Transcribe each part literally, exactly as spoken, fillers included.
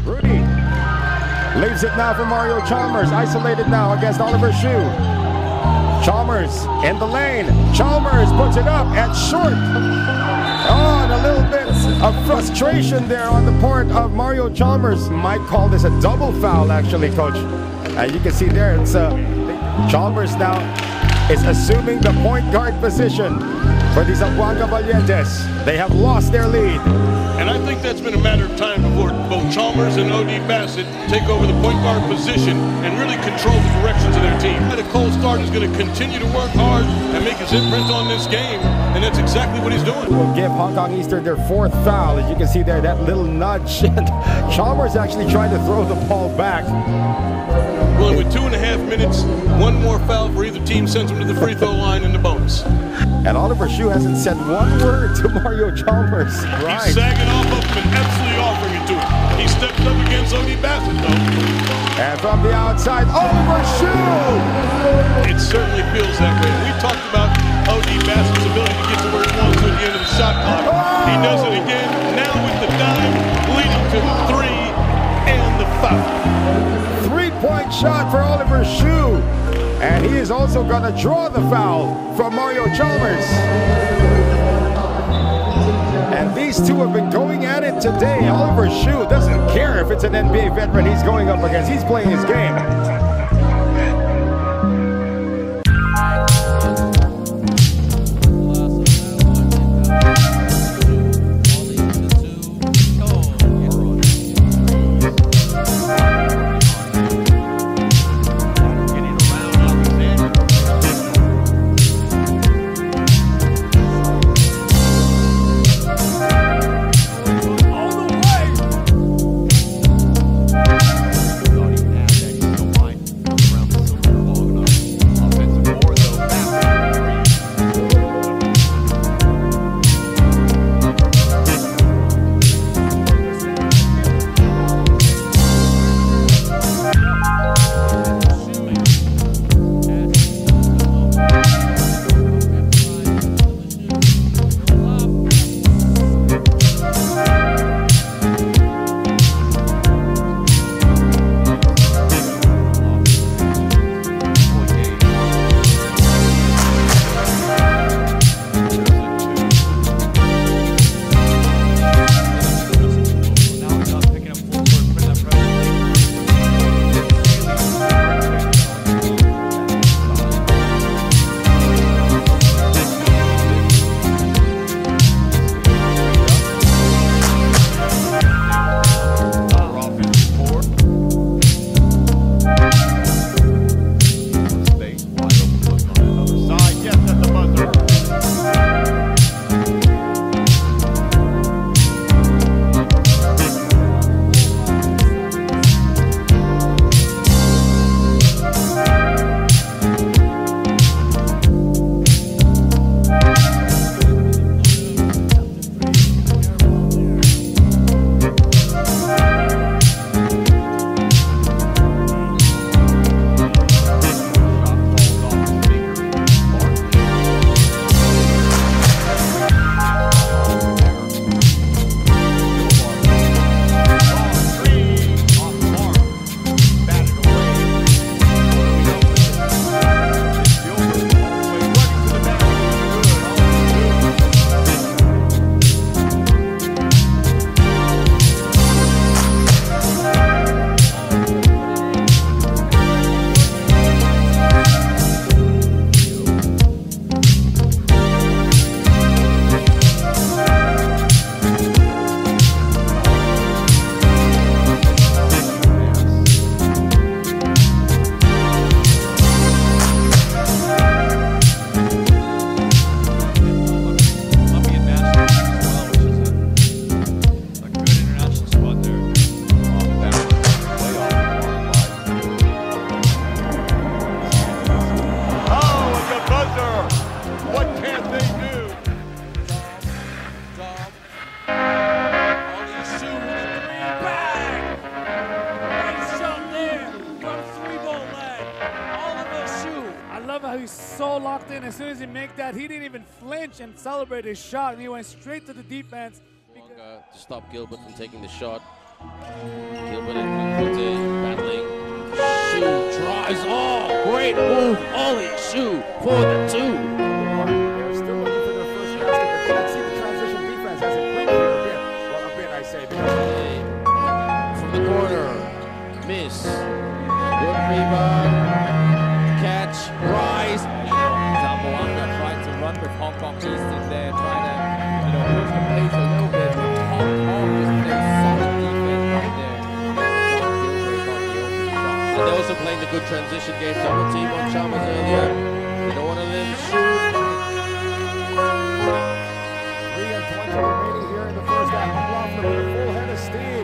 Rudy leaves it now for Mario Chalmers, isolated now against Oliver Shue. Chalmers in the lane. Chalmers puts it up at short. Oh, and a little bit of frustration there on the part of Mario Chalmers. Might call this a double foul, actually, Coach. As you can see there, it's uh, Chalmers now is assuming the point guard position for the Zamboanga Valientes. They have lost their lead. And I think that's been a matter of time before both Chalmers and O D Bassett take over the point guard position and really control the directions of their team. The Cole Stark is going to continue to work hard and make his imprint on this game, and that's exactly what he's doing. Will give Hong Kong Eastern their fourth foul. As you can see there, that little nudge. Chalmers actually trying to throw the ball back. Well, with two and a half minutes, one more foul for either team sends them to the free throw line in the bonus. And Oliver Shue hasn't said one word to Mario Chalmers. Right. He's sagging off of him and absolutely offering it to him. He stepped up against O D Bassett, though. And from the outside, Oliver Shue! It certainly feels that way. We talked about O D Bassett's ability to get to where he wants to at the end of the shot clock. Oh! He does it again, now with the dime, leading to the three and the foul. Three-point shot for Oliver Shue. And he is also going to draw the foul from Mario Chalmers. And these two have been going at it today. Oliver Shue doesn't care if it's an N B A veteran he's going up against. He's playing his game. love how he's so locked in. As soon as he make that, he didn't even flinch and celebrate his shot, and he went straight to the defense. To stop Gilbert from taking the shot. Gilbert Ollie Shoe for the two. They're still looking for their first basket, but can't see the transition defense as it quick here a bit. Well, a bit, I say. Okay. From the corner, miss. Good rebound. Catch, rise. Zamboanga tried to run with Hong Kong Eastern there, trying to, you know, push the pace a little bit. Hong Kong is playing solid defense right there. John Gilbert got the open shot. And they're also playing the good transition game. Double team on Chalmers earlier. They don't want to let him shoot. three and twenty remaining here in the first half. McLaughlin with a full head of steam.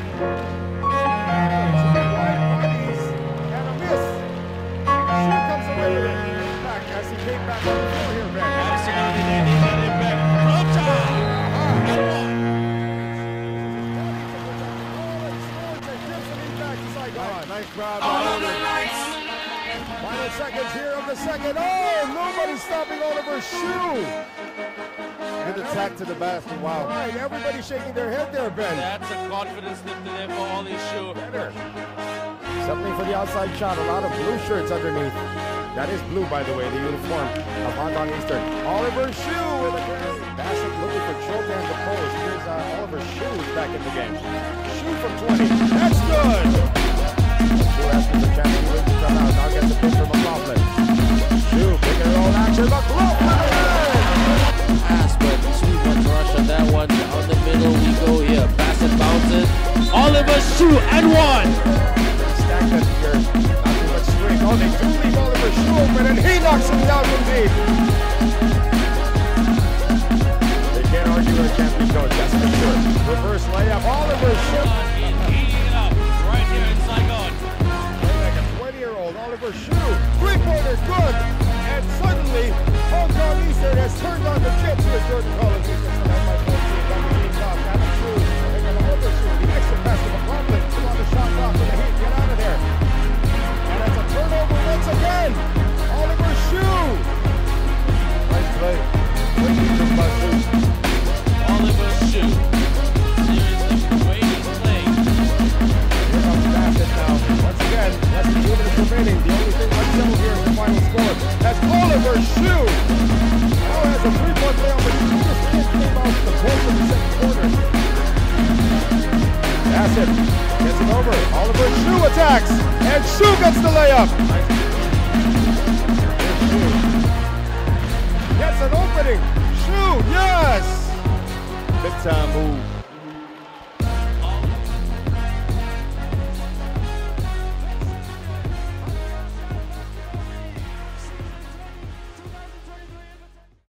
Wide bodies and a miss. She comes away with it. Back as he came back on the floor here, Ben. Absolutely, they need that impact. Rocha! And one. Oh, nice grab. Final seconds here of the second. Oh, nobody's stopping Oliver Shoe. Good attack to the basket. Wow. Right, everybody shaking their head there, Ben. That's a confidence lifter there for Ollie Shoe. Better. Something for the outside shot. A lot of blue shirts underneath. That is blue, by the way, the uniform of Hong Kong Eastern. Oliver Shoe with a great Bassett looking for choke and the post. Here's uh, Oliver Shoe back in the game. Shoe from twenty. That's good. Shoe asking for Champion Williams to come out. Now gets a pick from McLaughlin. Shoe, pick and roll action. McLaughlin! Pass, but two one rush on that one. Down the middle we go here. Bassett bounces. Oliver Shoe and one. Stacked up here. Not too much swing. Oh, they do leave Oliver Shoe open, and he knocks him down from deep. They can't argue with a champion coach, that's for sure. Reverse layup. Oliver Shoe. Heating it up right here in Saigon. Playing like a twenty-year-old. Oliver Shoe. Three-pointers good. And suddenly, Hong Kong Eastern has turned on the chips with Jordan Collins. He gets the line by fourteen. On the lead top. Adam Shoe. And then Oliver Shoe. The extra pass to McLaughlin. Come on the shot clock for the Heat. Get out of there. And it's a turnover once again. Oliver Shoe. Nice play. Oliver Shoe. Seriously, way he's playing. Here comes Bassett now. Once again, less than two minutes remaining. The only thing unsettled here is the final score. That's Oliver Shoe. Now has a three-point play on, but he just can't came out the close of the second quarter. Bassett gets it over. Oliver Shoe attacks, and Shoe gets the layup. Shoe gets an opening. Shoe, yes. Big time move.